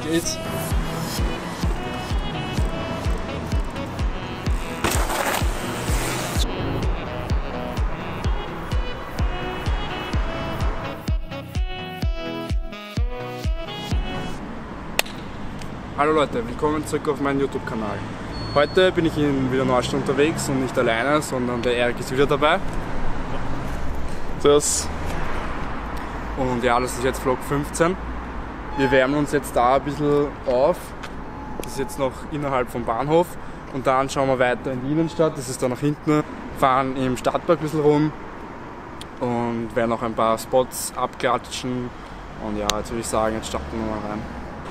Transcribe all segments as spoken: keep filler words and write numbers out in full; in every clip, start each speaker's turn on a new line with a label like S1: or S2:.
S1: geht's. Hallo Leute, willkommen zurück auf meinem YouTube-Kanal. Heute bin ich in Wiener Neustadt unterwegs und nicht alleine, sondern der Erik ist wieder dabei.
S2: Servus.
S1: Und ja, das ist jetzt Vlog fünfzehn. Wir wärmen uns jetzt da ein bisschen auf. Das ist jetzt noch innerhalb vom Bahnhof. Und dann schauen wir weiter in die Innenstadt, das ist da nach hinten. Fahren im Stadtpark ein bisschen rum und werden noch ein paar Spots abklatschen. Und ja, jetzt würde ich sagen, jetzt starten wir mal rein.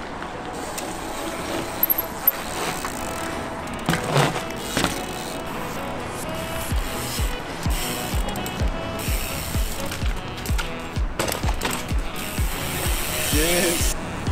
S2: Yes.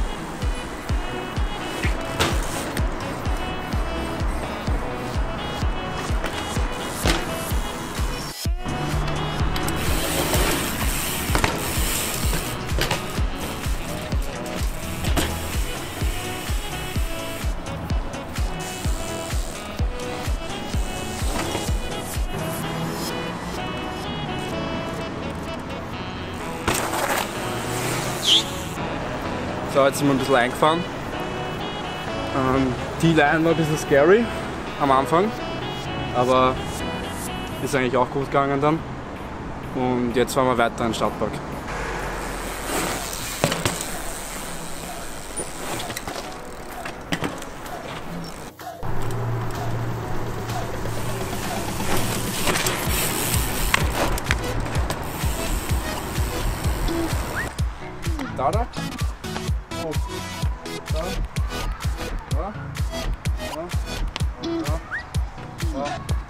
S1: So, jetzt sind wir ein bisschen eingefahren. Ähm, die Line war ein bisschen scary am Anfang, aber ist eigentlich auch gut gegangen dann. Und jetzt fahren wir weiter in den Stadtpark. Da, da. Oh. Da. Da. Da. Da. Da.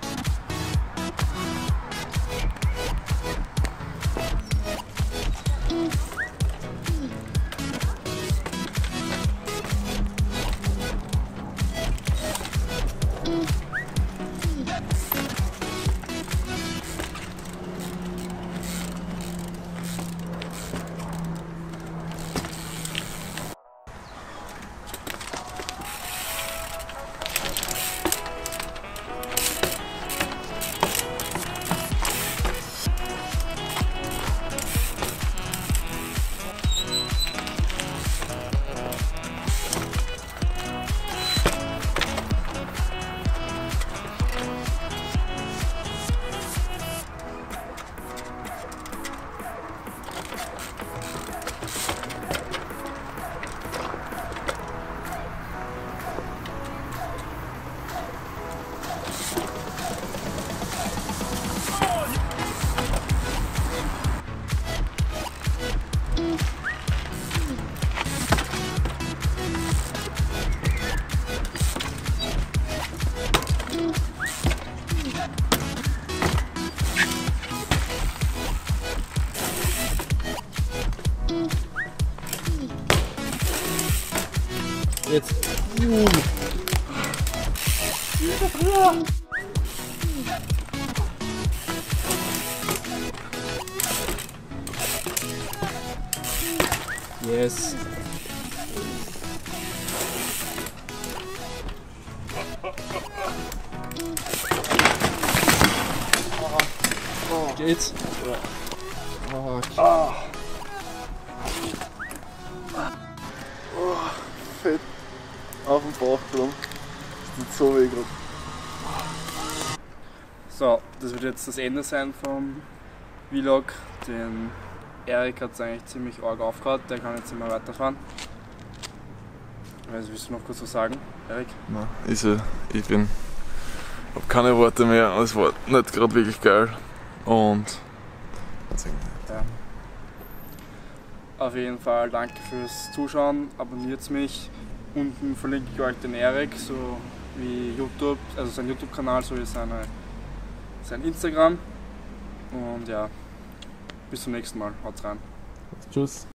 S1: Jetzt. Uh. Yes. Geht's? Ja. Oh, okay.
S2: Ah. Oh, fett. Auf dem Bauch drum. Das tut so weh gerade.
S1: So, das wird jetzt das Ende sein vom Vlog. Den Erik hat es eigentlich ziemlich arg aufgehört, der kann jetzt immer weiterfahren. Also willst du noch kurz was sagen, Erik?
S2: Nein, ist ja, ich bin, hab keine Worte mehr, es war nicht gerade wirklich geil und
S1: ja. Auf jeden Fall danke fürs Zuschauen, abonniert mich. Unten verlinke ich euch den Erik, so wie YouTube, also sein YouTube-Kanal, so wie seine, sein Instagram. Und ja, bis zum nächsten Mal, haut rein.
S2: Tschüss.